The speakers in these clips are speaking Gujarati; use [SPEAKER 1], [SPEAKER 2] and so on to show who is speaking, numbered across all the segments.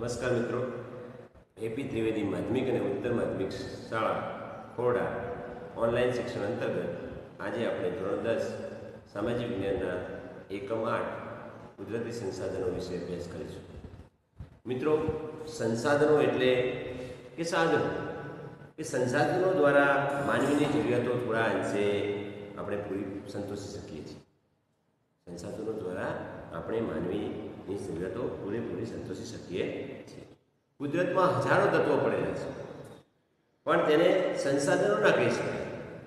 [SPEAKER 1] નમસ્કાર મિત્રો, એપી ત્રિવેદી માધ્યમિક અને ઉત્તર માધ્યમિક શાળા ખોરડા ઓનલાઈન શિક્ષણ અંતર્ગત આજે આપણે ધોરણ 10 સામાજિક વિજ્ઞાનના એકમ 8 કુદરતી સંસાધનો વિશે અભ્યાસ કરીશું. મિત્રો, સંસાધનો એટલે કે સાધનો કે સંસાધનો દ્વારા માનવીની જરૂરિયાતો થોડા અંશે આપણે પૂરી સંતોષી શકીએ છીએ. સંસાધનો દ્વારા આપણે માનવીની જરૂરિયાતો પૂરેપૂરી સંતોષી શકીએ છીએ. કુદરતમાં હજારો તત્વો પડેલા છે, પણ તેને સંસાધનો ના કહી શકાય.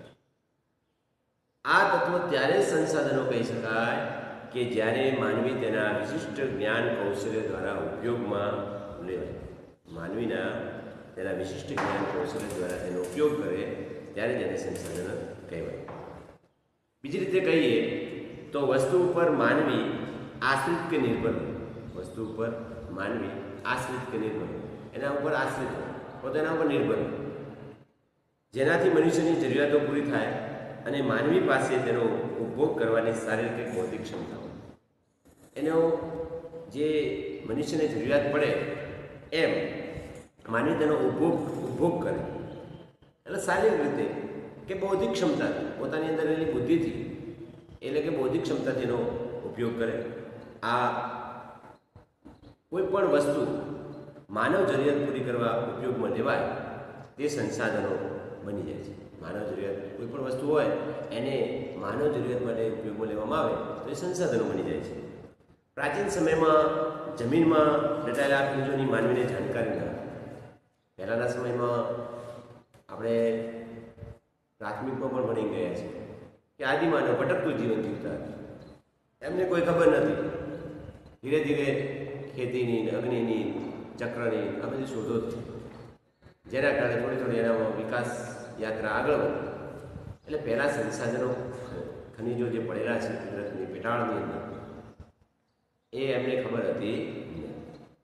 [SPEAKER 1] આ તત્વો ત્યારે સંસાધનો કહી શકાય કે જ્યારે માનવી તેના વિશિષ્ટ જ્ઞાન કૌશલ્ય દ્વારા ઉપયોગમાં લેવાય. માનવીના તેના વિશિષ્ટ જ્ઞાન કૌશલ્ય દ્વારા તેનો ઉપયોગ કરે ત્યારે તેને સંસાધન કહેવાય. બીજી રીતે કહીએ તો વસ્તુ ઉપર માનવી આશ્રિત કે નિર્ભર, વસ્તુ ઉપર માનવી આશ્રિત કે નિર્ભર, એના ઉપર આશ્રિત પોતાના ઉપર નિર્ભર, જેનાથી મનુષ્યની જરૂરિયાતો પૂરી થાય અને માનવી પાસે તેનો ઉપભોગ કરવાની શારીરિક કે બૌદ્ધિક ક્ષમતા હોય. એનો જે મનુષ્યને જરૂરિયાત પડે એમ માનવી તેનો ઉપભોગ કરે, એટલે શારીરિક રીતે કે બૌદ્ધિક ક્ષમતાથી, પોતાની અંદર રહેલી બુદ્ધિથી, એટલે કે બૌદ્ધિક ક્ષમતાથી એનો ઉપયોગ કરે. આ કોઈ પણ વસ્તુ માનવ જરૂરિયાત પૂરી કરવા ઉપયોગમાં લેવાય તે સંસાધનો બની જાય છે. માનવ જરૂરિયાત કોઈ પણ વસ્તુ હોય એને માનવ જરૂરિયાત માટે ઉપયોગમાં લેવામાં આવે તો એ સંસાધનો બની જાય છે. પ્રાચીન સમયમાં જમીનમાં દટાયેલા ખનિજોની માનવીને જાણકારી ન હતી. પહેલાંના સમયમાં આપણે પ્રાથમિકમાં પણ ભણી ગયા છીએ કે આદિમાનવ ભટકતું જીવન જીવતા હતા. એમને કોઈ ખબર નથી. ધીરે ધીરે ખેતીની, અગ્નિની, ચક્રની આ બધી શોધો થઈ, જેના કારણે થોડી થોડી એનામાં વિકાસ યાત્રા આગળ વધી. એટલે પહેલાં સંસાધનો, ખનિજો જે પડેલા છે કુદરતની પેટાળની અંદર, એ એમને ખબર હતી નહીં.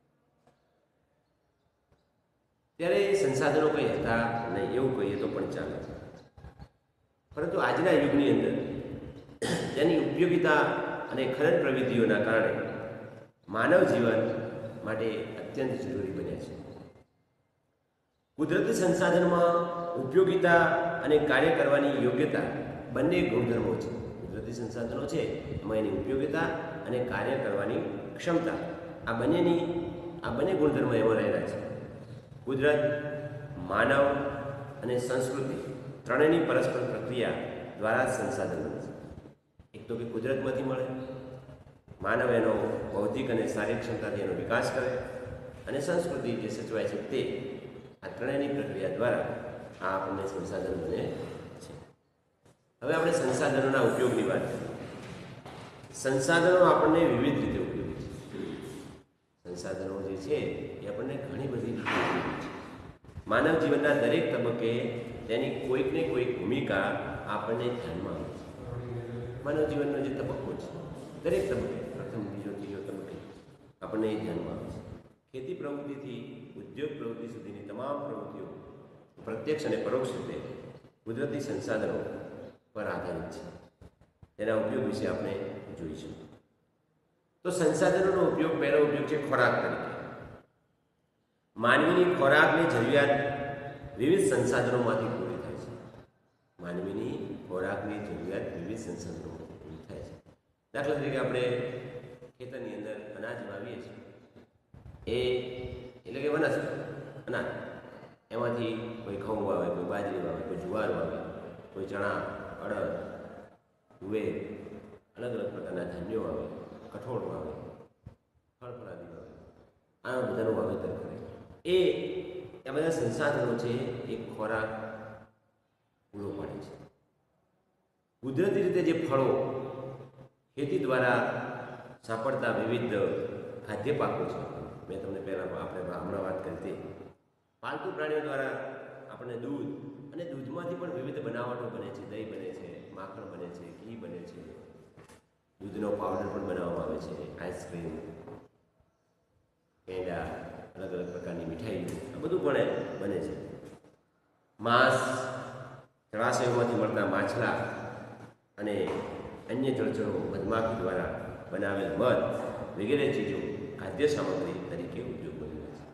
[SPEAKER 1] ત્યારે એ સંસાધનો કંઈ હતા નહીં એવું કહીએ તો પણ ચાલે. પરંતુ આજના યુગની અંદર તેની ઉપયોગિતા અને ખનન પ્રવૃત્તિઓના કારણે માનવ જીવન માટે અત્યંત જરૂરી બન્યા છે. કુદરતી સંસાધનમાં ઉપયોગિતા અને કાર્ય કરવાની યોગ્યતા બંને ગુણધર્મો છે. કુદરતી સંસાધનો છે એમાં એની ઉપયોગિતા અને કાર્ય કરવાની ક્ષમતા, આ બંને ગુણધર્મો એમાં રહેલા છે. કુદરત, માનવ અને સંસ્કૃતિ ત્રણેયની પરસ્પર પ્રક્રિયા દ્વારા સંસાધન બને છે. એક તો કે કુદરતમાંથી મળે, માનવ એનો બૌદ્ધિક અને શારીરિક ક્ષમતાથી એનો વિકાસ કરે, અને સંસ્કૃતિ જે સચવાય છે તે આ ત્રણેયની પ્રક્રિયા દ્વારા આ આપણને સંસાધન બને છે. હવે આપણે સંસાધનોના ઉપયોગની વાત કરીએ. સંસાધનો આપણને વિવિધ રીતે ઉપયોગી છે. સંસાધનો જે છે એ આપણને ઘણી બધી રીતે ઉપયોગી છે. માનવ જીવનના દરેક તબક્કે તેની કોઈક ને કોઈક ભૂમિકા આપણને ધ્યાનમાં આવે છે. માનવ જીવનનો જે તબક્કો છે, દરેક તબક્કે, પ્રથમ, બીજો, ત્રીજો તબક્કે આપણને એ ધ્યાનમાં આવે છે. ખેતી પ્રવૃત્તિથી ઉદ્યોગ પ્રવૃત્તિ સુધીની તમામ પ્રવૃત્તિઓ પ્રત્યક્ષ અને પરોક્ષ રીતે કુદરતી સંસાધનો પર આધારિત છે. તેના ઉપયોગ વિશે આપણે જોઈશું. તો સંસાધનોનો ઉપયોગ, પહેલો ઉપયોગ છે ખોરાક તરીકે. માનવીની ખોરાકની જરૂરિયાત વિવિધ સંસાધનોમાંથી પૂરી થાય છે. માનવીની ખોરાકની જરૂરિયાત વિવિધ સંસાધનોમાંથી પૂરી થાય છે. દાખલા તરીકે આપણે ખેતરની અંદર અનાજ વાવીએ છીએ, એટલે કે વનસ્પતિ અનાજ, એમાંથી કોઈ ઘઉં વાવે, કોઈ બાજરી વાવે, કોઈ જુવાર વાવે, કોઈ ચણા, અડદ, તુવેર, અલગ અલગ પ્રકારના ધાન્યો વાવે, કઠોળ વાવે, ફળફળાદી વાવે, આ બધાનું વાવેતર કરે. એ બધા સંસાધનો છે એ ખોરાક પૂરો પાડે છે. કુદરતી રીતે જે ફળો, ખેતી દ્વારા સાંપડતા વિવિધ ખાદ્ય પાકો છે, મેં તમને પહેલાં આપણે હમણાં વાત કરી તે પાલતુ પ્રાણીઓ દ્વારા આપણને દૂધ, અને દૂધમાંથી પણ વિવિધ બનાવટો બને છે. દહીં બને છે, માખણ બને છે, ઘી બને છે, દૂધનો પાવડર પણ બનાવવામાં આવે છે, આઈસ્ક્રીમ, પેંડા, અલગ અલગ પ્રકારની મીઠાઈ, આ બધું પણ બને છે. માંસ, જળાશયોમાંથી મળતા માછલા અને અન્ય જળચરો, મધમાખી દ્વારા બનાવેલ મધ વગેરે ચીજો ખાદ્ય સામગ્રી તરીકે ઉપયોગમાં લેવાય છે.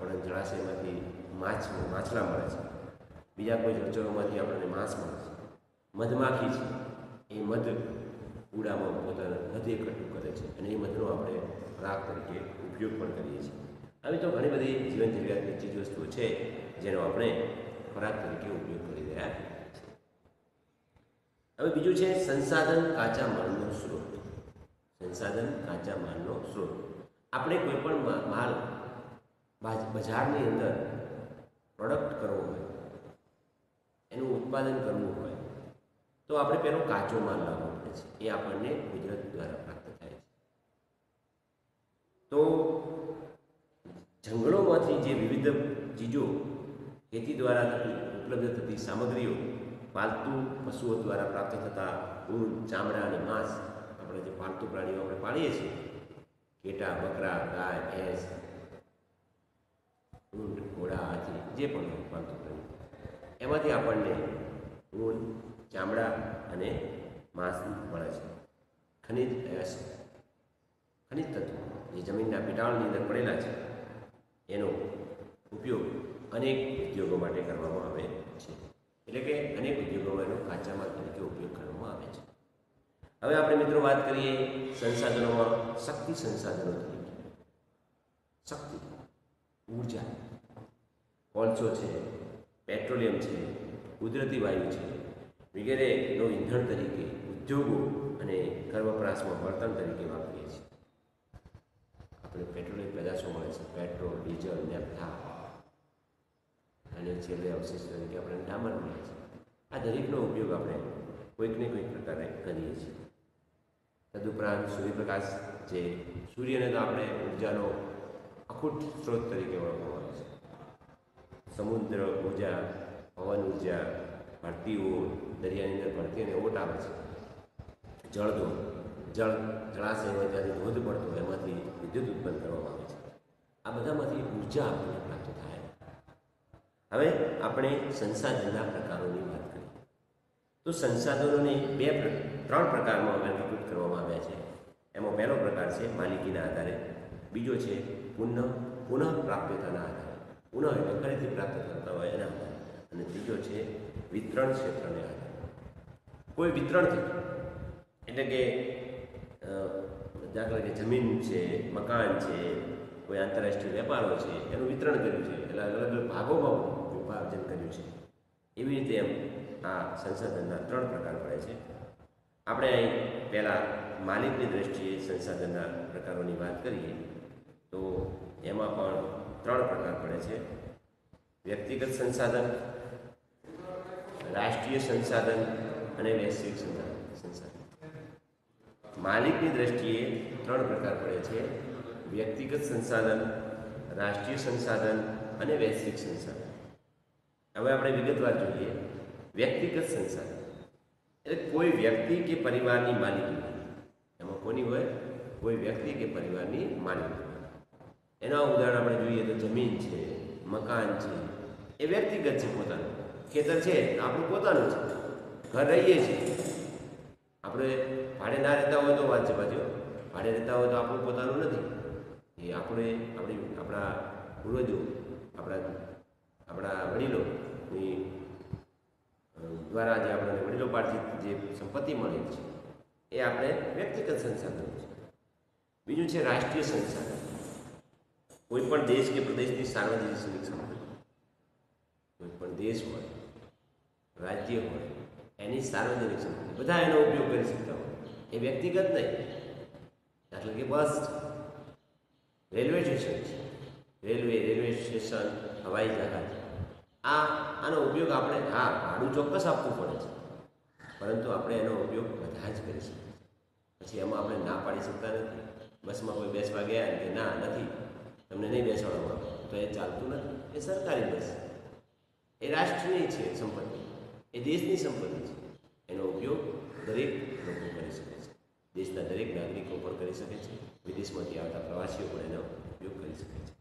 [SPEAKER 1] આપણને જળાશયમાંથી માછલા મળે છે, બીજા કોઈ જળચરોમાંથી આપણને માંસ મળે છે. મધમાખી છે, એ મધ કૂડામાં પોતાના મધ એકઠું કરે છે અને એ મધનો આપણે ખોરાક તરીકે ઉપયોગ પણ કરીએ છીએ. આવી તો ઘણી બધી જીવન જરૂરિયાતની ચીજ વસ્તુઓ છે જેનો આપણે ખોરાક તરીકે ઉપયોગ કરી રહ્યા છીએ. હવે બીજું છે સંસાધન કાચા માલનો સ્ત્રોત. સંસાધન કાચા માલનો સ્ત્રોત. આપણે કોઈ પણ માલ બજારની અંદર પ્રોડક્ટ કરવો હોય, એનું ઉત્પાદન કરવું હોય, તો આપણે પહેલો કાચો માલ લાવવો પડે છે. એ આપણને કુદરત દ્વારા પ્રાપ્ત થાય છે. તો જંગલોમાંથી જે વિવિધ ચીજો ખેતી દ્વારા ઉપલબ્ધ થતી સામગ્રીઓ, પાલતુ પશુઓ દ્વારા પ્રાપ્ત થતા ઊન, ચામડા અને માંસ, આપણે જે પાલતુ પ્રાણીઓ આપણે પાળીએ છીએ, ઘેટા, બકરા, ગાય, ભેંસ, ઊંટ, ઘોડા, હાથી, જે પણ પાલતુ પ્રાણીઓ, એમાંથી આપણને ઊન, ચામડા અને માંસ મળે છે. ખનિજ તત્વો જે જમીનના પેટાળની અંદર પડેલા છે, એનો ઉપયોગ અનેક ઉદ્યોગો માટે કરવામાં આવે છે. એટલે કે અનેક ઉદ્યોગોમાં એનો કાચા માલ તરીકે ઉપયોગ કરવામાં આવે છે. હવે આપણે મિત્રો વાત કરીએ સંસાધનોમાં શક્તિ સંસાધનો તરીકે. શક્તિ, ઉર્જા, કોલસો છે, પેટ્રોલિયમ છે, કુદરતી વાયુ છે, વગેરેનો ઈંધણ તરીકે ઉદ્યોગો અને ઘર વપરાશમાં બળતણ તરીકે વાપરીએ છીએ. આપણે પેટ્રોલિયમ પેદાશો મળે છે, પેટ્રોલ, ડીઝલ, નેફ્થા, અને છેલ્લે અવશેષ તરીકે આપણે ડામર મળે છે. આ દરેકનો ઉપયોગ આપણે કોઈકને કોઈક પ્રકારે કરીએ છીએ. તદુપરાંત સૂર્યપ્રકાશ, જે સૂર્યને તો આપણે ઉર્જાનો અખૂટ સ્ત્રોત તરીકે ઓળખવામાં આવે છે. સમુદ્ર ઉર્જા, પવન ઉર્જા, ભરતી ઓટ, દરિયાની અંદર ભરતી અને ઓટ આવે છે, જળાશયમાં જ્યારે ધોધ પડતો હોય એમાંથી વિદ્યુત ઉત્પન્ન કરવામાં આવે છે. આ બધામાંથી ઉર્જા આપણને પ્રાપ્ત થાય. હવે આપણે સંસાધનના પ્રકારોની વાત કરીએ તો સંસાધનોને ત્રણ પ્રકારમાં વર્ગીકૃત કરવામાં આવ્યા છે. એમાં પહેલો પ્રકાર છે માલિકીના આધારે, બીજો છે પુનઃ પ્રાપ્યતાના આધારે, પુનઃ એટલે ફરીથી પ્રાપ્ત કરતા હોય એના આધારે, અને ત્રીજો છે વિતરણ ક્ષેત્રને આધારે. કોઈ વિતરણ થતું, એટલે કે દાખલા કે જમીન છે, મકાન છે, કોઈ આંતરરાષ્ટ્રીય વેપારો છે, એનું વિતરણ કર્યું છે, એટલે અલગ અલગ ભાગોમાં વિભાજન કર્યું છે. એવી રીતે એમ આ સંસાધનના ત્રણ પ્રકાર પડે છે. આપણે અહીં પહેલાં માલિકની દ્રષ્ટિએ સંસાધનના પ્રકારોની વાત કરીએ તો એમાં પણ ત્રણ પ્રકાર પડે છે: વ્યક્તિગત સંસાધન, રાષ્ટ્રીય સંસાધન અને વૈશ્વિક સંસાધન. માલિકની દ્રષ્ટિએ ત્રણ પ્રકાર પડે છે: વ્યક્તિગત સંસાધન, રાષ્ટ્રીય સંસાધન અને વૈશ્વિક સંસાધન. હવે આપણે વિગતવાર જોઈએ. વ્યક્તિગત સંસાધન એટલે કોઈ વ્યક્તિ કે પરિવારની માલિકી. એમાં કોની હોય? કોઈ વ્યક્તિ કે પરિવારની માલિકી. એના ઉદાહરણ આપણે જોઈએ તો જમીન છે, મકાન છે, એ વ્યક્તિગત છે, પોતાનું. ખેતર છે, આપણું પોતાનું છે. ઘર રહીએ છીએ, આપણે ભાડે ના રહેતા હોય તો વાત છે પાછો. ભાડે રહેતા હોય તો આપણું પોતાનું નથી. એ આપણા પૂર્વજો, આપણા વડીલોની દ્વારા જે આપણને વડીલો પાસેથી જે સંપત્તિ મળી છે એ આપણે વ્યક્તિગત સંસાધનો છે. બીજું છે રાષ્ટ્રીય સંસાધન. કોઈ પણ દેશ કે પ્રદેશની સાર્વજનિક સંપત્તિ, કોઈ પણ દેશ હોય, રાજ્ય હોય, એની સાર્વજનિક સંપત્તિ, બધા એનો ઉપયોગ કરી શકતા હોય. એ વ્યક્તિગત નહીં. દાખલા કે બસ છે, રેલવે સ્ટેશન છે, રેલવે સ્ટેશન, હવાઈ જહાજ, આનો ઉપયોગ આપણે ભાડું ચોક્કસ આપવું પડે છે, પરંતુ આપણે એનો ઉપયોગ બધા જ કરી શકીએ. પછી એમાં આપણે ના પાડી શકતા નથી. બસમાં કોઈ બેસવા ગયા કે ના નથી, તમને નહીં બેસાડવામાં આવે તો એ ચાલતું નથી. એ સરકારી બસ, એ રાષ્ટ્રની છે સંપત્તિ, એ દેશની સંપત્તિ છે. એનો ઉપયોગ દરેક લોકો કરી શકે છે. દેશના દરેક નાગરિકો પણ કરી શકે છે. વિદેશમાંથી આવતા પ્રવાસીઓ પણ એનો ઉપયોગ કરી શકે છે.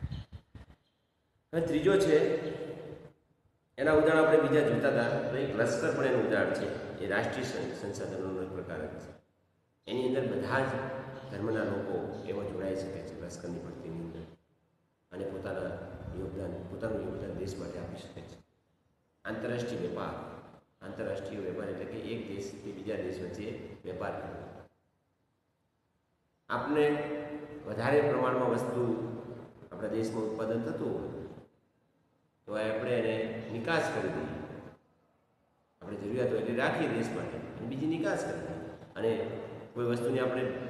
[SPEAKER 1] હવે ત્રીજો છે, એના ઉદાહરણ આપણે બીજા જોતા હતા તો એક લશ્કર પણ એનું ઉદાહરણ છે. એ રાષ્ટ્રીય સંસાધનોનો એક પ્રકાર જ છે. એની અંદર બધા જ ધર્મના લોકો એમાં જોડાઈ શકે છે લશ્કરની ભરતીની અંદર, અને પોતાના પોતાનું યોગદાન દેશ માટે આપી શકે છે. આંતરરાષ્ટ્રીય વેપાર એટલે કે એક દેશથી બીજા દેશ વચ્ચે વેપાર કરવો. આપણે વધારે પ્રમાણમાં વસ્તુ આપણા દેશમાં ઉત્પાદન થતું હોય તો આપણે એને નિકાસ કરી દઈએ. આપણે જરૂરિયાત હોય એટલી રાખીએ દેશ માટે અને બીજી નિકાસ કરી દઈએ. અને કોઈ વસ્તુની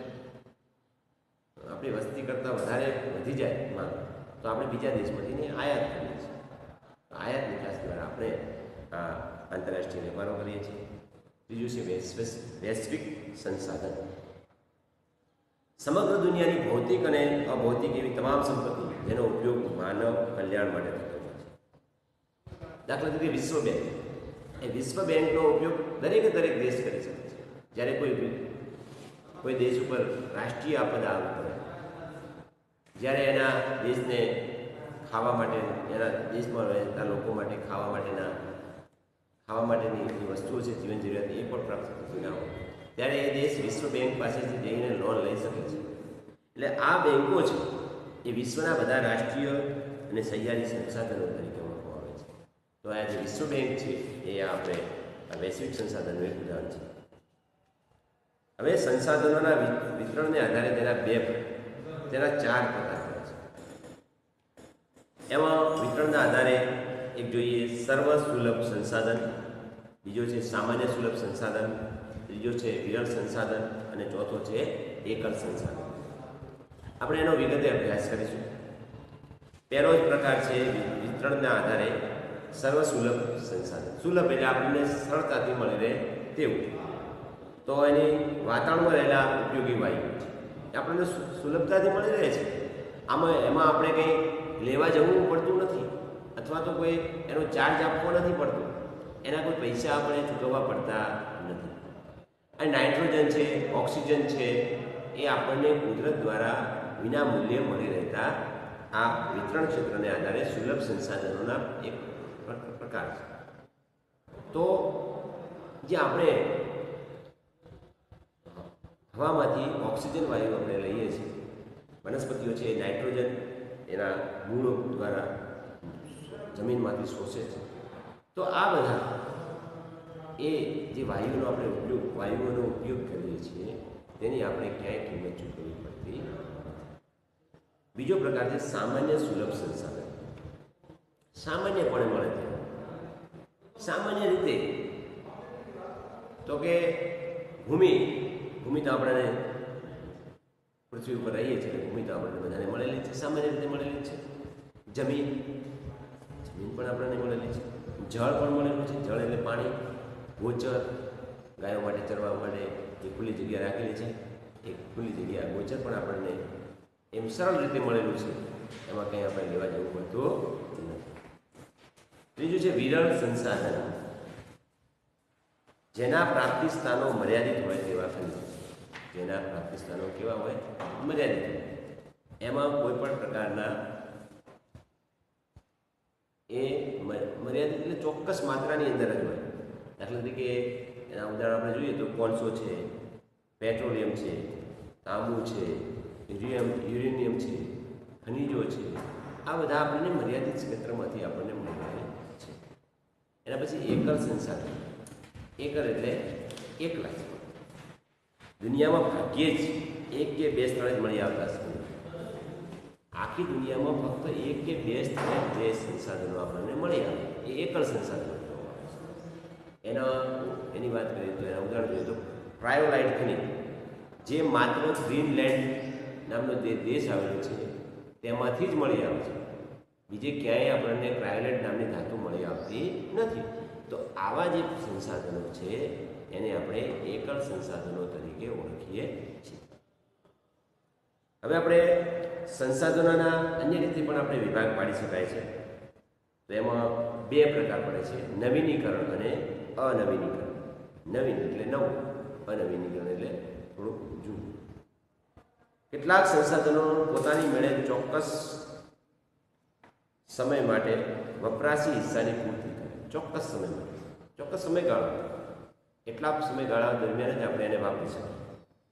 [SPEAKER 1] આપણી વસ્તી કરતાં વધારે વધી જાય માંગ તો આપણે બીજા દેશમાંથી આયાત કરીએ છીએ. આયાત નિકાસ દ્વારા આપણે આ આંતરરાષ્ટ્રીય વેપારો કરીએ છીએ. ત્રીજું છે વૈશ્વિક સંસાધન. સમગ્ર દુનિયાની ભૌતિક અને અભૌતિક એવી તમામ સંપત્તિ જેનો ઉપયોગ માનવ કલ્યાણ માટે થતો હોય છે. દાખલા તરીકે વિશ્વ બેંક, એ વિશ્વ બેંકનો ઉપયોગ દરેક દેશ કરી શકે છે. જ્યારે કોઈ દેશ ઉપર રાષ્ટ્રીય આપદા આવી પડે, જ્યારે એના દેશને ખાવા માટે, એના દેશમાં રહેતા લોકો માટે ખાવા માટેની જે વસ્તુઓ છે, જીવન જરૂરિયાત, એ પણ પ્રાપ્ત થતી ના હોય, ત્યારે એ દેશ વિશ્વ બેંક પાસેથી જઈને લોન લઈ શકે છે. એટલે આ બેંકો છે એ વિશ્વના બધા રાષ્ટ્રીય અને સહિયારી સંસાધનો તરીકે ઓળખવામાં આવે છે. તો આ જે વિશ્વ બેંક છે એ આપણે આ વૈશ્વિક સંસાધનનું એક ઉદાહરણ છે. હવે સંસાધનોના વિતરણને આધારે તેના 4 પ્રકાર પડે છે. એમાં વિતરણના આધારે એક જોઈએ સર્વ સુલભ સંસાધન, બીજો છે સામાન્ય સુલભ સંસાધન, ત્રીજો છે વિરળ સંસાધન અને ચોથો છે એકલ સંસાધન. આપણે એનો વિગતે અભ્યાસ કરીશું. પહેલો જ પ્રકાર છે વિતરણના આધારે સર્વ સુલભ સંસાધન. સુલભ એટલે આપણને સરળતાથી મળી રહે તેવું. તો એની વાતાવરણમાં રહેલા ઉપયોગી વાયુ આપણને સુલભતાથી મળી રહે છે. એમાં આપણે કંઈ લેવા જવું પડતું નથી, અથવા તો કોઈ એનો ચાર્જ આપવો નથી પડતો, એના કોઈ પૈસા આપણે ચૂકવવા પડતા નથી. અને નાઇટ્રોજન છે, ઓક્સિજન છે, એ આપણને કુદરત દ્વારા વિના મૂલ્યે મળી રહેતા આ વિતરણ ક્ષેત્રને આધારે સુલભ સંસાધનોના એક પ્રકાર છે. તો જે આપણે હવામાંથી ઓક્સિજન વાયુ આપણે લઈએ છીએ, વનસ્પતિઓ છે એ નાઇટ્રોજન એના મૂળો દ્વારા જમીનમાંથી શોષે છે. તો આ બધા એ જે વાયુઓનો ઉપયોગ કરીએ છીએ તેની આપણે ક્યાંય કિંમત ચૂકવવી પડતી નથી. બીજો પ્રકાર છે સામાન્ય સુલભ સંસાધન. સામાન્યપણે મળે છે. સામાન્ય રીતે તો કે ભૂમિ તો આપણને પૃથ્વી ઉપર રહીએ છીએ, ભૂમિ તો આપણને બધાને મળેલી છે, સામાન્ય રીતે મળેલી છે. જમીન પણ આપણને મળેલી છે. જળ પણ મળેલું છે. જળ એટલે પાણી. ગોચર, ગાયો માટે ચરવા માટે એક ખુલ્લી જગ્યા રાખેલી છે, એક ખુલ્લી જગ્યા ગોચર પણ આપણને એમ સરળ રીતે મળેલું છે. એમાં કંઈ આપણે લેવા જવું પડતું નથી. ત્રીજું છે વિરળ સંસાધન. જેના પ્રાપ્તિ સ્થાનો મર્યાદિત હોય તેવા ખનિજો. જેના પ્રાપ્તિ સ્થાનો કેવા હોય? મર્યાદિત હોય. એમાં કોઈ પણ પ્રકારના એ મર્યાદિત એટલે ચોક્કસ માત્રાની અંદર જ હોય. દાખલા તરીકે એના ઉદાહરણ આપણે જોઈએ તો કોલસો છે, પેટ્રોલિયમ છે, તાંબુ છે, યુરેનિયમ છે, ખનિજો છે. આ બધા આપણને મર્યાદિત ક્ષેત્રમાંથી આપણને મળે છે. એના પછી એકલ સંસાધન. એકલ એટલે એકલા. દુનિયામાં ભાગ્યે જ 1 કે 2 સ્થળે જ મળી આવતા છે. આખી દુનિયામાં ફક્ત 1 કે 2 સ્થળે જે સંસાધનો આપણને મળી આવે એ એકલ સંસાધનો. એની વાત કરીએ તો એના ઉદાહરણ જોઈએ તો ક્રાયોલાઇટ ખનિજ, જે માત્ર ગ્રીનલેન્ડ નામનો જે દેશ આવેલો છે તેમાંથી જ મળી આવે છે. બીજે ક્યાંય આપણને ક્રાયોલાઇટ નામની ધાતુ મળી આવતી નથી. તો આવા જે સંસાધનો છે એને આપણે એકલ સંસાધનો તરીકે ઓળખીએ છીએ. હવે આપણે સંસાધનોના અન્ય રીતે પણ આપણે વિભાગ પાડી શકાય છે. તો એમાં 2 પ્રકાર પડે છે, નવીનીકરણ અને અનવીનીકરણ. નવીન એટલે નવું, અનવીનીકરણ એટલે થોડુંક જૂનું. કેટલાક સંસાધનો પોતાની મેળે ચોક્કસ સમય માટે વપરાશી હિસ્સાની પૂર્તિ કરે. ચોક્કસ સમય માટે, ચોક્કસ સમયગાળો, એટલા સમયગાળા દરમિયાન જ આપણે એને વાપરી શકીએ.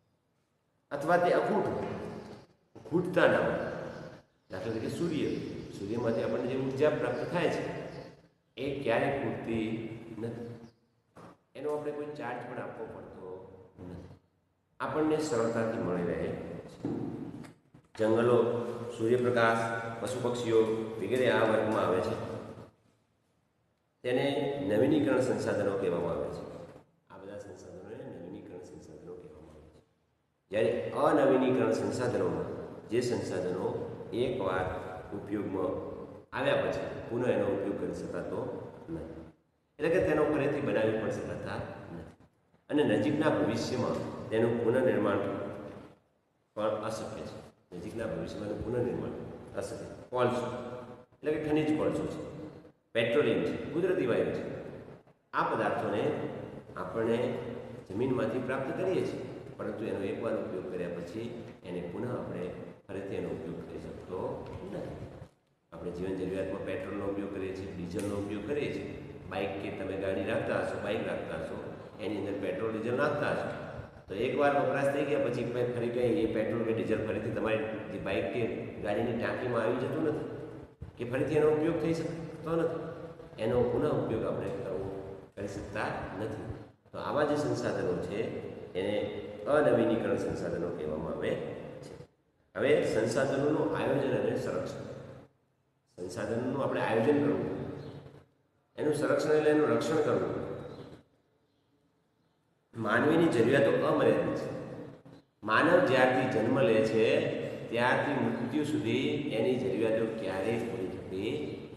[SPEAKER 1] અથવા તે અખૂટ ખૂટતા ના હોય. દાખલા તરીકે સૂર્યમાંથી આપણને જે ઉર્જા પ્રાપ્ત થાય છે એ ક્યારેય પૂરતી નથી. એનો આપણે કોઈ ચાર્જ પણ આપવો પડતો નથી, આપણને સરળતાથી મળી રહે છે. જંગલો, સૂર્યપ્રકાશ, પશુ પક્ષીઓ વગેરે આ વર્ગમાં આવે છે. તેને નવીનીકરણ સંસાધનો કહેવામાં આવે છે. આ બધા સંસાધનોને નવીનીકરણ સંસાધનો કહેવામાં આવે છે. જ્યારે અનવીનીકરણ સંસાધનોમાં જે સંસાધનો એકવાર ઉપયોગમાં આવ્યા પછી પુનઃ એનો ઉપયોગ કરી શકાતો નથી, એટલે કે તેનો ફરીથી બનાવી પણ શકાતા નથી, અને નજીકના ભવિષ્યમાં તેનું પુનઃનિર્માણ પણ અશક્ય છે. નજીકના ભવિષ્યમાં પુનઃનિર્માણ અશક્ય. કોલસો એટલે કે ખનિજ કોલસો છે, પેટ્રોલિયમ છે, કુદરતી વાયુ છે. આ પદાર્થોને આપણે જમીનમાંથી પ્રાપ્ત કરીએ છીએ, પરંતુ એનો એકવાર ઉપયોગ કર્યા પછી એને પુનઃ આપણે ફરીથી એનો ઉપયોગ કરી શકતો નથી. આપણે જીવન જરૂરિયાતમાં પેટ્રોલનો ઉપયોગ કરીએ છીએ, ડીઝલનો ઉપયોગ કરીએ છીએ. બાઇક કે તમે ગાડી રાખતા હશો, બાઇક રાખતા હશો, એની અંદર પેટ્રોલ ડીઝલ નાખતા હશો, તો એકવાર વપરાશ થઈ ગયા પછી ફરી કંઈ એ પેટ્રોલ કે ડીઝલ ફરીથી તમારી જે બાઇક કે ગાડીની ટાંકીમાં આવી જતું નથી, કે ફરીથી એનો ઉપયોગ થઈ શકતો નથી. એનો પુનઃ ઉપયોગ આપણે કરી શકતા નથી. તો આવા જે સંસાધનો છે એને અનવીનીકરણ સંસાધનો કહેવામાં આવે છે. હવે સંસાધનોનું આયોજન અને સંરક્ષણ. સંસાધનોનું આપણે આયોજન કરવું, એનું સંરક્ષણ એટલે એનું રક્ષણ કરવું. માનવીની જરૂરિયાતો અમર્યાદિત છે. માનવ જ્યારથી જન્મ લે છે ત્યારથી મૃત્યુ સુધી એની જરૂરિયાતો ક્યારેય પૂરી થતી.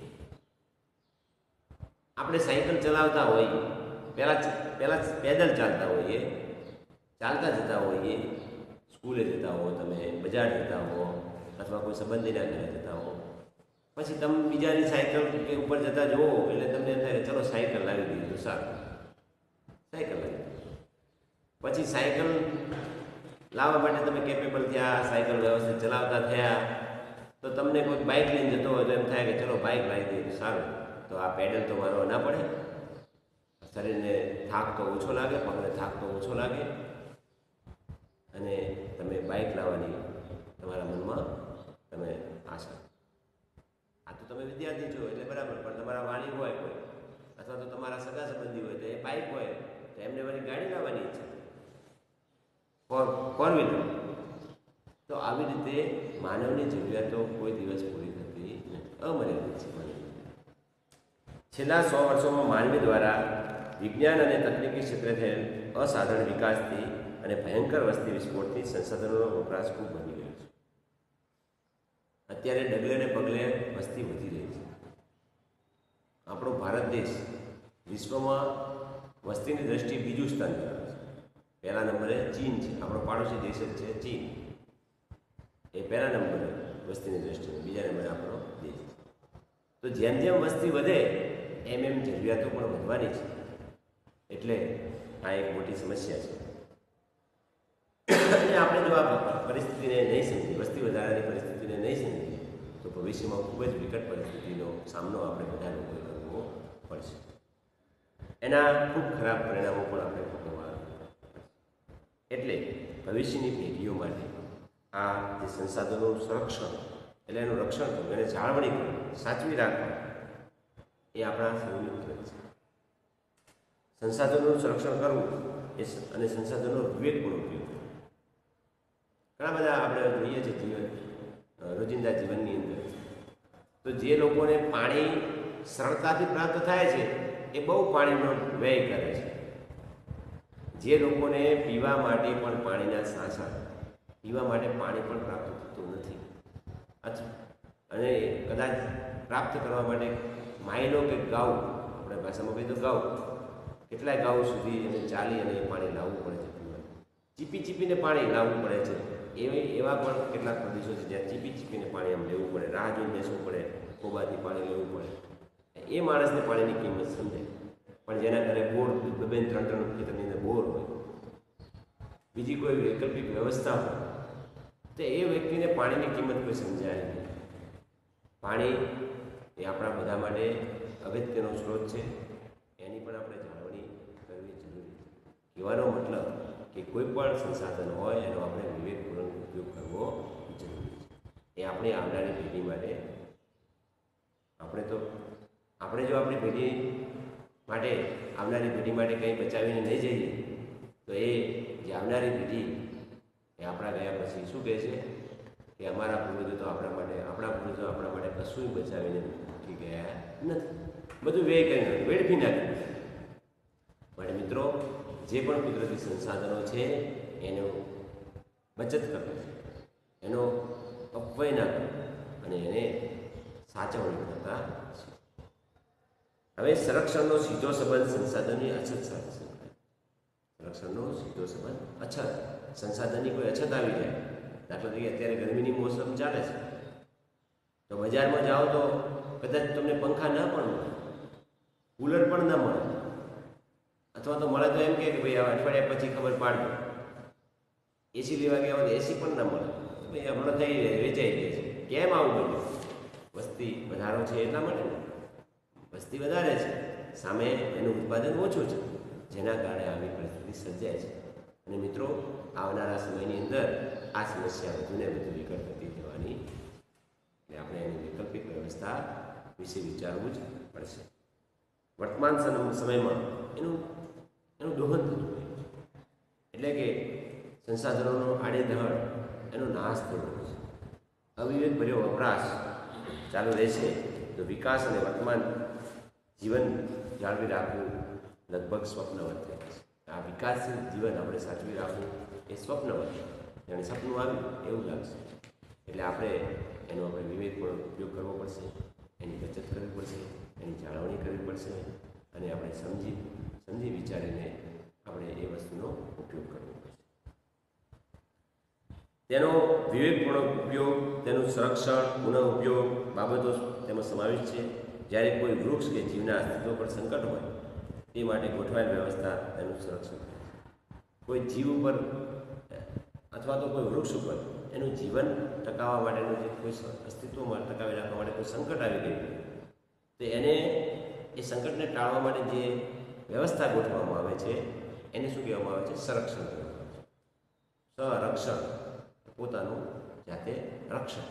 [SPEAKER 1] આપણે સાયકલ ચલાવતા હોઈએ, પહેલાં પેદલ ચાલતા હોઈએ, ચાલતા જતા હોઈએ, સ્કૂલે જતા હો, તમે બજાર જતા હો, અથવા કોઈ સંબંધીના ઘરે જતા હો, પછી તમે બીજાની સાયકલ કે ઉપર જતા જુઓ એટલે તમને એમ થાય ચલો સાયકલ લાવી દઈએ તો સારું, સાયકલ લાવી. પછી સાયકલ લાવવા માટે તમે કેપેબલ થયા, સાયકલ વ્યવસ્થિત ચલાવતા થયા, તો તમને કોઈ બાઇક લઈને જતો હોય તો એમ થાય કે ચલો બાઇક લાવી દઈએ તો સારું, તો આ પેડલ તો મારવા ના પડે, શરીરને થાક તો ઓછો લાગે, પગને થાક તો ઓછો લાગે, અને તમે બાઇક લાવવાની તમારા મનમાં તમે આશા. આ તો તમે વિદ્યાર્થી છો એટલે બરાબર, પણ તમારા વાલી હોય કોઈ, અથવા તો તમારા સગા સંબંધી હોય તો એ બાઇક હોય તો એમને વળી ગાડી લાવવાની ઈચ્છા, ફોર વ્હીલર. તો આવી રીતે માનવની જરૂરિયાતો કોઈ દિવસ પૂરી થતી નથી, અમર્યાદિત છે. છેલ્લા 100 વર્ષોમાં માનવી દ્વારા વિજ્ઞાન અને તકનીકી ક્ષેત્રે થયેલ અસાધારણ વિકાસથી અને ભયંકર વસ્તી વિસ્ફોટથી સંસાધનોનો વપરાશ ખૂબ વધી ગયો છે. અત્યારે ડગલે ને પગલે વસ્તી વધી રહી છે. આપણો ભારત દેશ વિશ્વમાં વસ્તીની દ્રષ્ટિએ બીજું સ્થાન ધરાવે છે. પહેલા નંબરે ચીન છે, આપણો પાડોશી દેશ જ છે ચીન, એ પહેલા નંબરે વસ્તીની દ્રષ્ટિએ, બીજા નંબરે આપણો દેશ છે. તો જેમ જેમ વસ્તી વધે એમ એમ જરૂરિયાતો પણ વધવાની છે. એટલે આ એક મોટી સમસ્યા છે. અને આપણે જો આ પરિસ્થિતિને નહીં સમજીએ, વસ્તી વધારાની પરિસ્થિતિને નહીં સમજીએ, તો ભવિષ્યમાં ખૂબ જ વિકટ પરિસ્થિતિનો સામનો આપણે બધા લોકોએ કરવો પડશે. એના ખૂબ ખરાબ પરિણામો પણ આપણે ભોગવવા. એટલે ભવિષ્યની પેઢીઓ માટે આ જે સંસાધનોનું સંરક્ષણ એટલે એનું રક્ષણ કરવું, એને જાળવણી કરવું, સાચવી રાખવું, એ આપણા સૌની ફરજ છે. સંસાધનોનું સંરક્ષણ કરવું અને સંસાધનોનો વિવેકપૂર્ણ ઉપયોગ કરવો. ઘણા બધા આપણે જોઈએ છીએ જીવન, રોજિંદા જીવનની અંદર, તો જે લોકોને પાણી સરળતાથી પ્રાપ્ત થાય છે એ બહુ પાણીનો વ્યય કરે છે. જે લોકોને પીવા માટે પણ પાણીના સાચા, પીવા માટે પાણી પણ પ્રાપ્ત થતું નથી, અને કદાચ પ્રાપ્ત કરવા માટે માઇલો કે ગાઉ, આપણે ભાષામાં કહીએ તો ગાઉ, કેટલાય ગાઉ સુધી એને ચાલી અને એ પાણી લાવવું પડે છે પીવા. ચીપી ચીપીને પાણી લાવવું પડે છે. એવા પણ કેટલાક પ્રદેશો છે જ્યાં ચીપી ચીપીને પાણી આમ લેવું પડે, રાહ જોઈને બેસવું પડે, ખોબાથી પાણી લેવું પડે. એ માણસને પાણીની કિંમત સમજે. પણ જેના ઘરે બોર 2-3 ખેતરની અંદર બોર હોય, બીજી કોઈ વૈકલ્પિક વ્યવસ્થા હોય, તો એ વ્યક્તિને પાણીની કિંમત કોઈ સમજાય નહીં. પાણી એ આપણા બધા માટે અગત્યનો સ્ત્રોત છે, એની પણ આપણે જાળવણી કરવી જરૂરી છે. કહેવાનો મતલબ કે કોઈ પણ સંસાધન હોય એનો આપણે વિવેકપૂર્વક ઉપયોગ કરવો જરૂરી છે. એ આપણી આવનારી પેઢી માટે આપણે જો આપણી પેઢી માટે, આવનારી પેઢી માટે કંઈ બચાવીને નહીં જઈએ તો એ જે આવનારી પેઢી એ આપણા ગયા પછી શું કહે છે કે અમારા પૂર્વજો તો આપણા માટે કશું બચાવીને મૂકી ગયા નથી, બધું વ્યય કરીને વેડફી નાખ્યું. માટે મિત્રો, જે પણ કુદરતી સંસાધનો છે એનો બચત કરવો, એનો અપવ્યય ના કરવો અને એને સાચવણી કરતા. હવે સંરક્ષણનો સીધો સંબંધ સંસાધનની અછત સાથે છે. સંરક્ષણનો સીધો સંબંધ અછત, સંસાધનની કોઈ અછત આવી જાય, દાખલા તરીકે અત્યારે ગરમીની મોસમ ચાલે છે તો બજારમાં જાઓ તો કદાચ તમને પંખા ન પણ મળે, કુલર પણ ન મળે, અથવા તો મળે તો એમ કે ભાઈ અઠવાડિયા પછી ખબર પાડજો. એસી લેવા ગયા હોય તો એસી પણ ન મળે, ભાઈ હમણાં થઈ વેચાઈ ગઈ છે. કેમ આવું બન્યું? વસ્તી વધારો છે એટલા માટે ને. વસ્તી વધારે છે, સામે એનું ઉત્પાદન ઓછું છે, જેના કારણે આવી પરિસ્થિતિ સર્જાય છે. અને મિત્રો, આવનારા સમયની અંદર આ સમસ્યા વધુને વધુ વિકટ થતી જવાની, એટલે આપણે એની વૈકલ્પિક વ્યવસ્થા વિશે વિચારવું જ પડશે. વર્તમાન સમયમાં એનું દોહન થતું હોય, એટલે કે સંસાધનોનો આડેધડ એનો નાશ થતો હોય છે. અવિવેકભર્યો વપરાશ ચાલુ રહેશે તો વિકાસ અને વર્તમાન જીવન જાળવી રાખવું લગભગ સ્વપ્નવત થઈ જશે. આ વિકાસશીલ જીવન આપણે સાચવી રાખવું એ સ્વપ્નવત, જાણે સપનું આવ્યું એવું લાગશે. એટલે આપણે વિવેકપૂર્વક ઉપયોગ કરવો પડશે, એની બચત કરવી પડશે, એની જાળવણી કરવી પડશે અને આપણે સમજી વિચારીને આપણે એ વસ્તુનો ઉપયોગ કરવો પડશે. તેનો વિવેકપૂર્વક ઉપયોગ, તેનું સંરક્ષણ, પુનઃ ઉપયોગ બાબતો તેમાં સમાવિષ્ટ છે. જ્યારે કોઈ વૃક્ષ કે જીવના અસ્તિત્વ પર સંકટ હોય તે માટે ગોઠવાયેલ વ્યવસ્થા તેનું સંરક્ષણ કરે છે. કોઈ જીવ ઉપર અથવા તો કોઈ વૃક્ષ ઉપર એનું જીવન ટકાવવા માટેનું જે કોઈ અસ્તિત્વમાં ટકાવી રાખવા માટે કોઈ સંકટ આવી ગયું તો એ સંકટને ટાળવા માટે જે વ્યવસ્થા ગોઠવવામાં આવે છે એને શું કહેવામાં આવે છે? સંરક્ષણ કહેવામાં આવે છે. સંરક્ષણ, પોતાનું જાતે રક્ષણ.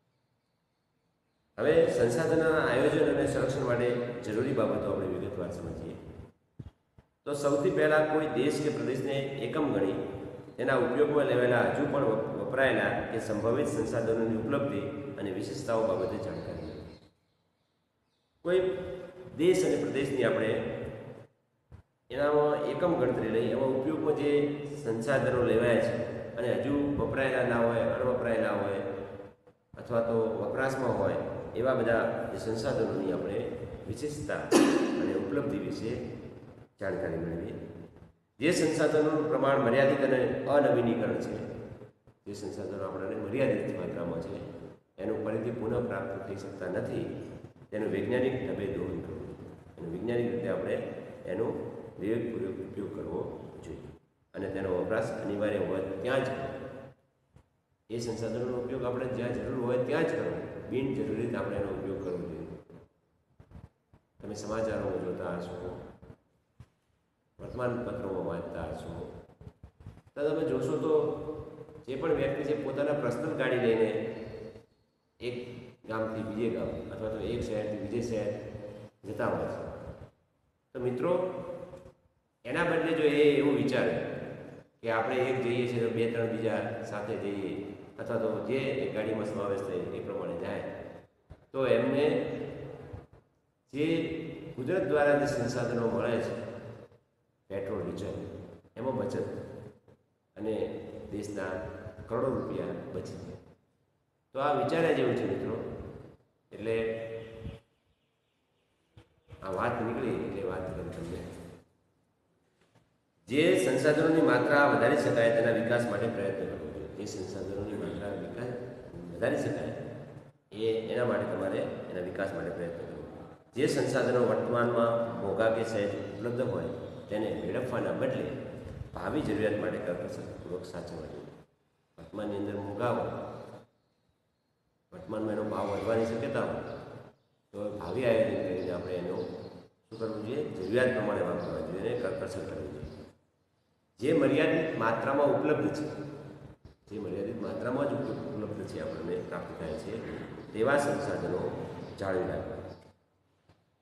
[SPEAKER 1] હવે સંસાધનના આયોજન અને સંરક્ષણ માટે જરૂરી બાબતો આપણે વિગતવાર સમજીએ તો સૌથી પહેલાં કોઈ દેશ કે પ્રદેશને એકમ ગણી તેના ઉપયોગમાં લેવાયેલા હજુ પણ વપરાયેલા કે સંભવિત સંસાધનોની ઉપલબ્ધિ અને વિશેષતાઓ બાબતે જાણકારી મેળવી. કોઈ દેશ અને પ્રદેશની આપણે એનામાં એકમ ગણતરી લઈ, એમાં ઉપયોગમાં જે સંસાધનો લેવાયા છે અને હજુ વપરાયેલા ના હોય, અણવપરાયેલા હોય અથવા તો વપરાશમાં હોય એવા બધા જે સંસાધનોની આપણે વિશેષતા અને ઉપલબ્ધિ વિશે જાણકારી મેળવીએ. જે સંસાધનોનું પ્રમાણ મર્યાદિત અને અનવીનીકરણ છે, જે સંસાધનો આપણને મર્યાદિત માત્રામાં છે, એનું ફરીથી પુનઃ પ્રાપ્ત થઈ શકતા નથી, તેનું વૈજ્ઞાનિક ઢબે દોહન કરવું અને વૈજ્ઞાનિક રીતે આપણે એનો વિવેકપૂર્વક ઉપયોગ કરવો જોઈએ અને તેનો વપરાશ અનિવાર્ય હોય ત્યાં જ કરવો. એ સંસાધનોનો ઉપયોગ આપણે જ્યાં જરૂર હોય ત્યાં જ કરવો, બિનજરૂરી રીતે આપણે એનો ઉપયોગ કરવો જોઈએ. તમે સમાચારોમાં જોતા હશો, વર્તમાનપત્રોમાં વાંચતા હશો, તો તમે જોશો તો જે પણ વ્યક્તિ છે પોતાના પર્સનલ ગાડી લઈને એક ગામથી બીજે ગામ અથવા તો એક શહેરથી બીજે શહેર જતા હોય છે. તો મિત્રો, એના બદલે જો એ એવું વિચારે કે આપણે એક જઈએ છીએ તો 2-3 બીજા સાથે જઈએ અથવા તો જે એક ગાડીમાં સમાવેશ થાય એ પ્રમાણે જાય તો એમને જે કુદરત દ્વારા જે સંસાધનો મળે છે, પેટ્રોલ, ડીઝલ, એમાં બચત અને દેશના કરોડો રૂપિયા બચી જાય. તો આ વિચાર્યા જેવું છે મિત્રો. એટલે આ વાત નીકળી એટલે વાત કરી તમને. જે સંસાધનોની માત્રા વધારી શકાય તેના વિકાસ માટે પ્રયત્ન કરવો જોઈએ. જે સંસાધનોની માત્રા વધારી શકાય એના માટે તમારે એના વિકાસ માટે પ્રયત્ન કરવો. જે સંસાધનો વર્તમાનમાં મોંઘા કે સહેજ ઉપલબ્ધ હોય તેને વેડફવાના બદલે ભાવિ જરૂરિયાત માટે કરકસરપૂર્વક સાચવવા જોઈએ. વર્તમાનની અંદર મોંઘા હોય, વર્તમાનમાં એનો ભાવ વધવાની શક્યતા હોય તો ભાવિ આયોજન કરીને આપણે એનો શું કરવું જોઈએ? જરૂરિયાત પ્રમાણે વાપરવા જોઈએ અને કરકસર કરવી જોઈએ. જે મર્યાદિત માત્રામાં ઉપલબ્ધ છે, જે મર્યાદિત માત્રામાં જ ઉપલબ્ધ છે, આપણને પ્રાપ્ત થાય છે તેવા સંસાધનો જાળવી રાખવા.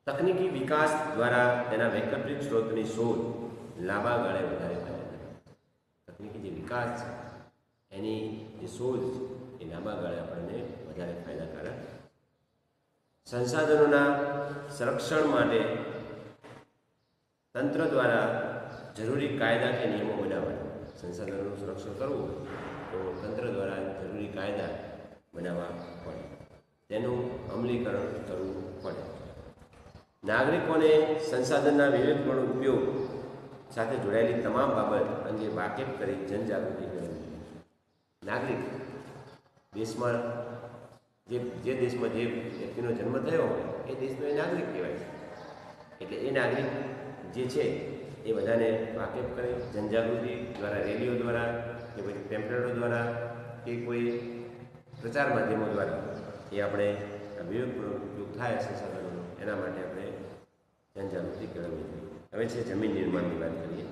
[SPEAKER 1] તકનીકી વિકાસ દ્વારા તેના વૈકલ્પિક સ્ત્રોતની શોધ લાંબા ગાળે વધારે ફાયદાકારક. તકનીકી જે વિકાસ છે એની જે શોધ છે એ લાંબા ગાળે આપણને વધારે ફાયદાકારક. સંસાધનોના સંરક્ષણ માટે તંત્ર દ્વારા જરૂરી કાયદા કે નિયમો બનાવવા. સંસાધનોનું સંરક્ષણ કરવું તો તંત્ર દ્વારા જરૂરી કાયદા બનાવવા પડે, તેનું અમલીકરણ કરવું પડે. નાગરિકોને સંસાધનના વિવેકપૂર્ણ ઉપયોગ સાથે જોડાયેલી તમામ બાબત અંગે વાકેફ કરી જનજાગૃતિ કરવી. નાગરિક દેશમાં જે દેશમાં જે વ્યક્તિનો જન્મ થયો હોય એ દેશનો એ નાગરિક કહેવાય છે. એટલે એ નાગરિક જે છે એ બધાને વાકેફ કરે જનજાગૃતિ દ્વારા, રેલીઓ દ્વારા કે પછી પેમ્પલેટો દ્વારા કે કોઈ પ્રચાર માધ્યમો દ્વારા એ આપણે વિવેકપૂર્વક ઉપયોગ થાય સંસાધનોનો, એના માટે આપણે જનજાગૃતિ કરવી જોઈએ. હવે છે જમીન નિર્માણની વાત કરીએ.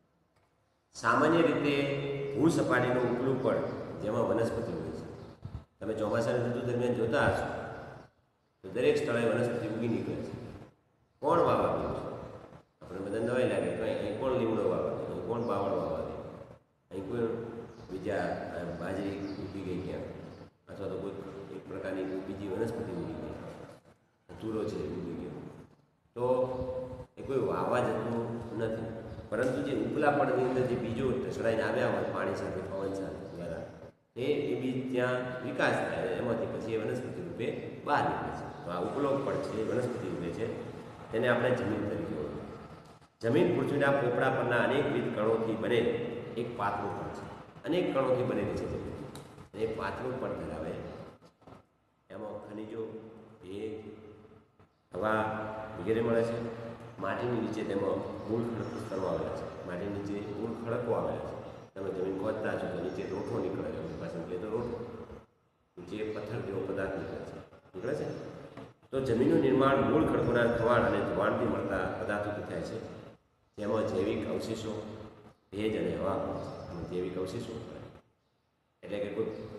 [SPEAKER 1] સામાન્ય રીતે ભૂસપાટીનું ઉપલું પણ જેમાં વનસ્પતિ હોય છે. તમે ચોમાસાની ઋતુ દરમિયાન જોતા હશો તો દરેક સ્થળે વનસ્પતિ ઉગી નીકળે છે. કોણ વાવા ગયું છે? આપણે બધા નવાઈ લાગે તો અહીં કોણ લીમડો વાવા દે, અહીં કોણ બાવળ વાવા દે, અહીં કોઈ બીજા બાજરી ઉગી ગઈ ક્યાં, અથવા તો કોઈ એક પ્રકારની કોઈ બીજી વનસ્પતિ ઉગી ગઈ, તુરો છે ઉગી ગયો, તો એ કોઈ વાવવા જતું નથી. પરંતુ જે ઉપલા પડની અંદર જે બીજો ઢસડાઈને આવ્યા હોય પાણી સાથે, પવન સાથે દ્વારા, એ બીજ ત્યાં વિકાસ થાય, એમાંથી પછી એ વનસ્પતિ રૂપે બહાર નીકળે છે. તો આ ઉપલો પડ છે એ વનસ્પતિ રૂપે છે, તેને આપણે જમીન તરીકે ઓળખીએ. જમીન પૃથ્વીના પોપડા પરના અનેકવિધ કણોથી બને એક પાતળું પડ છે. અનેક કણોથી બનેલી છે જમીન. એ પાતળું પડ ધરાવે. એમાં ખનિજો, ભેજ, હવા વગેરે મળે છે. માટીની નીચે તેમાં મૂળ ખડક સ્તરો આવેલા છે. માટીની નીચે મૂળ ખડકો આવેલા છે. તમે જમીન ખોદતા છો તો નીચે રોઠો નીકળે છે. પાસે એટલે તો રોઠો નીચે પથ્થર જેવો પદાર્થ નીકળે છે. તો જમીનનું નિર્માણ મૂળ ખડકોના ખવાડ અને ધોવાણથી મળતા પદાર્થોથી થાય છે. જેમાં જૈવિક અવશેષો, ભેજ અને હવા પણ છે. અને જૈવિક અવશેષો એટલે કે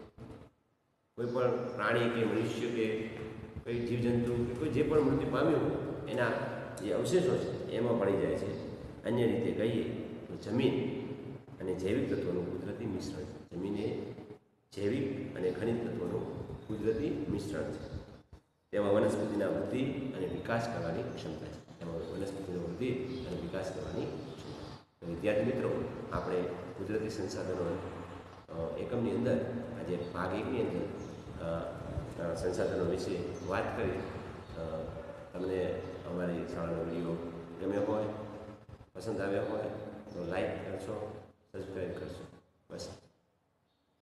[SPEAKER 1] કોઈ પણ પ્રાણી કે મનુષ્ય કે કોઈ જીવજંતુ કે કોઈ જે પણ મૃત્યુ પામ્યું હોય એના જે અવશેષો છે એમાં પડી જાય છે. અન્ય રીતે કહીએ તો જમીન અને જૈવિક તત્વોનું કુદરતી મિશ્રણ છે. જમીન એ જૈવિક અને ખનિજ તત્વોનું કુદરતી મિશ્રણ છે. તેમાં વનસ્પતિના વૃદ્ધિ અને વિકાસ કરવાની ક્ષમતા છે. તેમાં વનસ્પતિનો વૃદ્ધિ અને વિકાસ કરવાની ક્ષમતા. તો વિદ્યાર્થી મિત્રો, આપણે કુદરતી સંસાધનો એકમની અંદર આજે ભાગ 1ની અંદર સંસાધનો વિશે વાત કરી. તમને અમારી શાળાનો વિડીયો ગમ્યો હોય, પસંદ આવ્યો હોય તો લાઈક કરશો, સબસ્ક્રાઈબ કરશો.